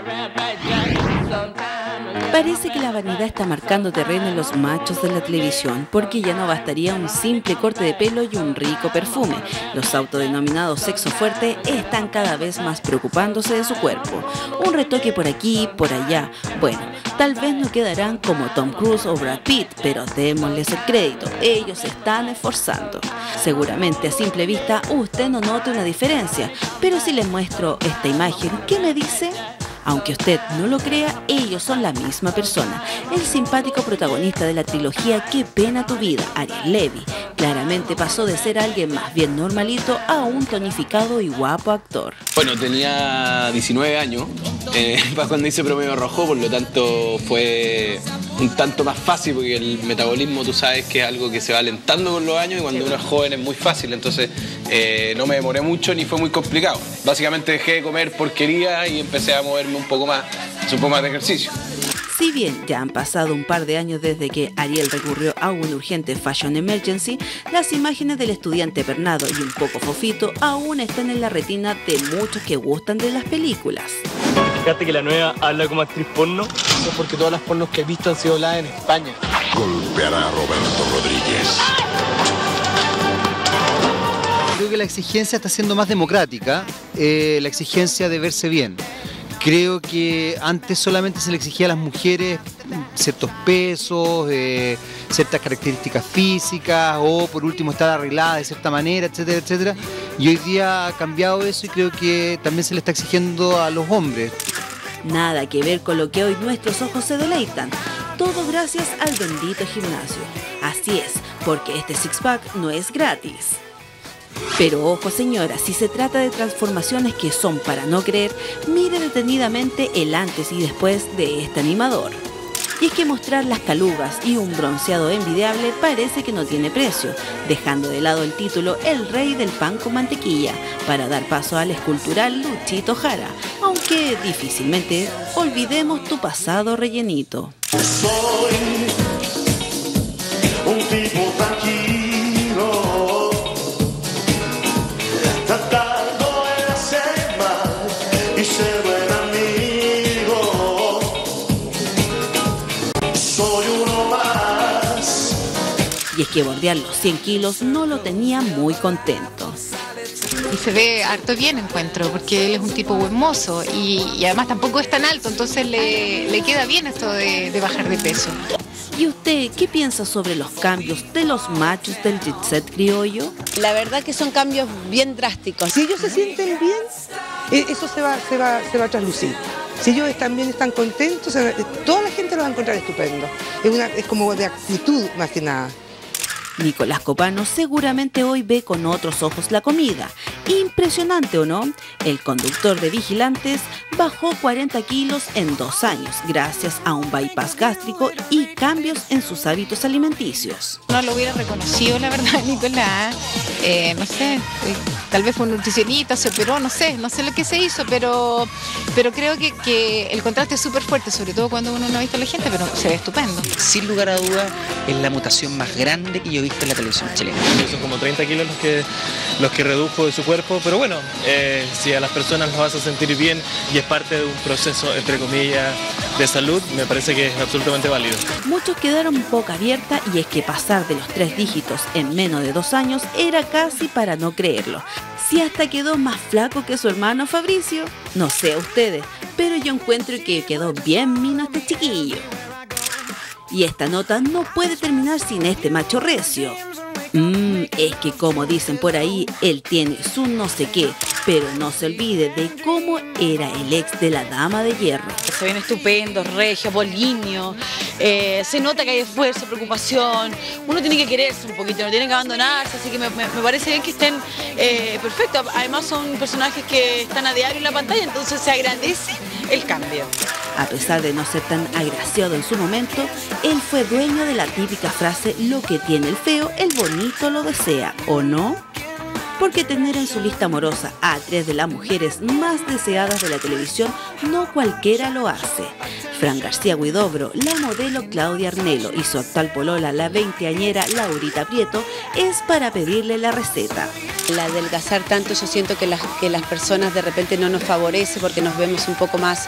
Parece que la vanidad está marcando terreno en los machos de la televisión, porque ya no bastaría un simple corte de pelo y un rico perfume. Los autodenominados sexo fuerte están cada vez más preocupándose de su cuerpo. Un retoque por aquí, por allá. Bueno, tal vez no quedarán como Tom Cruise o Brad Pitt, pero démosles el crédito, ellos se están esforzando. Seguramente a simple vista usted no note una diferencia, pero si les muestro esta imagen, ¿qué me dice? Aunque usted no lo crea, ellos son la misma persona. El simpático protagonista de la trilogía Qué pena tu vida, Ariel Levy, claramente pasó de ser alguien más bien normalito a un tonificado y guapo actor. Bueno, tenía 19 años para cuando hice Promedio Rojo, por lo tanto fue un tanto más fácil porque el metabolismo, tú sabes que es algo que se va alentando con los años y cuando uno es joven es muy fácil, entonces no me demoré mucho ni fue muy complicado. Básicamente dejé de comer porquería y empecé a moverme un poco más, hacer un poco más de ejercicio. Si bien ya han pasado un par de años desde que Ariel recurrió a un urgente fashion emergency, las imágenes del estudiante pernado y un poco fofito aún están en la retina de muchos que gustan de las películas. Fíjate que la nueva habla como actriz porno. No, porque todas las pornos que he visto han sido habladas en España. Golpeará a Roberto Rodríguez. Creo que la exigencia está siendo más democrática, la exigencia de verse bien. Creo que antes solamente se le exigía a las mujeres ciertos pesos, ciertas características físicas o por último estar arreglada de cierta manera, etcétera, etcétera. Y hoy día ha cambiado eso y creo que también se le está exigiendo a los hombres. Nada que ver con lo que hoy nuestros ojos se deleitan. Todo gracias al bendito gimnasio. Así es, porque este six-pack no es gratis. Pero ojo señora, si se trata de transformaciones que son para no creer, mire detenidamente el antes y después de este animador. Y es que mostrar las calugas y un bronceado envidiable parece que no tiene precio, dejando de lado el título El Rey del Pan con Mantequilla, para dar paso al escultural Luchito Jara, aunque difícilmente olvidemos tu pasado rellenito. Soy un tipo tranquilo, tratando de hacer mal y ser buen amigo. Soy uno más. Y es que bordear los 100 kilos no lo tenía muy contento. Y se ve harto bien, encuentro, porque él es un tipo buen mozo y además tampoco es tan alto, entonces le queda bien esto de bajar de peso. ¿Y usted qué piensa sobre los cambios de los machos del jet set criollo? La verdad que son cambios bien drásticos. Si ellos se sienten bien, eso se va a traslucir. Si ellos están bien, están contentos, toda la gente los va a encontrar estupendo. Es como de actitud más que nada. Nicolás Copano seguramente hoy ve con otros ojos la comida. Impresionante, ¿o no? El conductor de Vigilantes bajó 40 kilos en 2 años gracias a un bypass gástrico y cambios en sus hábitos alimenticios. No lo hubiera reconocido, la verdad, Nicolás. No sé, tal vez fue un nutricionista, se operó, no sé lo que se hizo, pero creo que el contraste es súper fuerte, sobre todo cuando uno no ha visto a la gente, pero se ve estupendo. Sin lugar a dudas, es la mutación más grande que yo he visto en la televisión chilena. Son como 30 kilos los que redujo de su cuerpo, pero bueno, si a las personas los vas a sentir bien y es parte de un proceso, entre comillas, de salud, me parece que es absolutamente válido. Muchos quedaron boca abierta y es que pasar de los 3 dígitos en menos de 2 años era casi para no creerlo. Si hasta quedó más flaco que su hermano Fabricio, no sé a ustedes, pero yo encuentro que quedó bien mino este chiquillo. Y esta nota no puede terminar sin este macho recio. Es que como dicen por ahí, él tiene su no sé qué, pero no se olvide de cómo era el ex de la Dama de Hierro. Se ven estupendos, regios, poliños, se nota que hay esfuerzo, preocupación, uno tiene que quererse un poquito, no tiene que abandonarse, así que me parece bien que estén perfectos. Además son personajes que están a diario en la pantalla, entonces se agradece el cambio. A pesar de no ser tan agraciado en su momento, él fue dueño de la típica frase: lo que tiene el feo, el bonito lo desea, ¿o no? porque tener en su lista amorosa a 3 de las mujeres más deseadas de la televisión no cualquiera lo hace. Fran García Huidobro, la modelo Claudia Arnelo y su actual polola, la 20añera Laurita Prieto, es para pedirle la receta. El adelgazar tanto, yo siento que las personas de repente no nos favorece porque nos vemos un poco más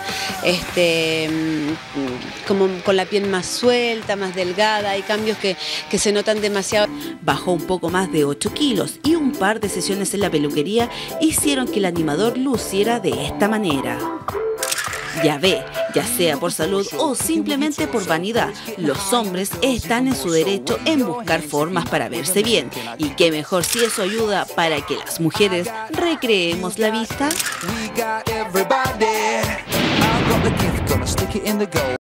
como con la piel más suelta, más delgada. Hay cambios que se notan demasiado. Bajó un poco más de 8 kilos y un par de sesiones en la peluquería hicieron que el animador luciera de esta manera. Ya ve, ya sea por salud o simplemente por vanidad, los hombres están en su derecho en buscar formas para verse bien. Y qué mejor si eso ayuda para que las mujeres recreemos la vista.